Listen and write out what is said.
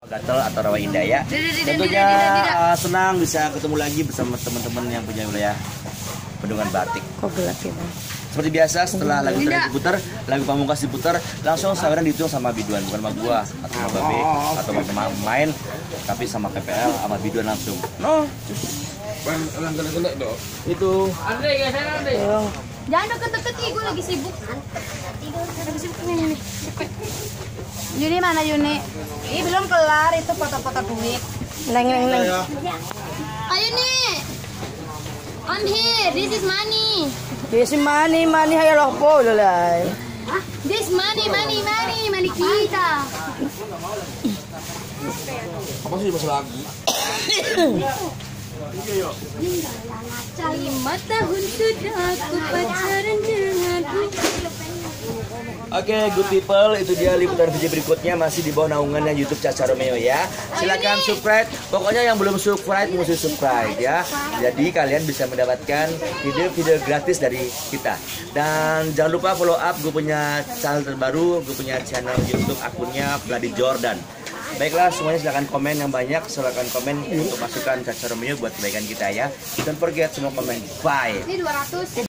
Gatel atau Rawa Indah ya. Tentunya senang bisa ketemu lagi bersama teman-teman yang punya wilayah Bendungan Batik. Kok gelap ya, Bang? Seperti biasa setelah lagu tadi diputar, lagu Pamungkas diputar, langsung saweran dihitung sama Biduan, bukan sama gua atau sama Babe atau sama main, tapi sama PPL sama Biduan langsung. No. Itu. Andre, geser Andre. Jangan deket-deket, gue lagi sibuk. Lagi sibuk nih. Yuni mana Yuni? Ih belum kelar itu foto-foto duit. Neng. Ayo nih. I'm here. This is money. This is money hayo loh po lalay. This money kita. Apa sih bahasa lagi? 5 tahun sudah aku pacaran denganmu. Oke, good people, itu dia liputan video berikutnya masih di bawah naungannya YouTube Caca Romeo ya. Silakan subscribe. Pokoknya yang belum subscribe mesti subscribe ya. Jadi kalian bisa mendapatkan video-video gratis dari kita. Dan jangan lupa follow up, gue punya channel terbaru, gue punya channel YouTube akunnya Bloody Jordan. Baiklah, semuanya silakan komen yang banyak, silakan komen untuk masukan Caca Romeo buat kebaikan kita ya. Don't forget semua komen. Bye. Ini 200.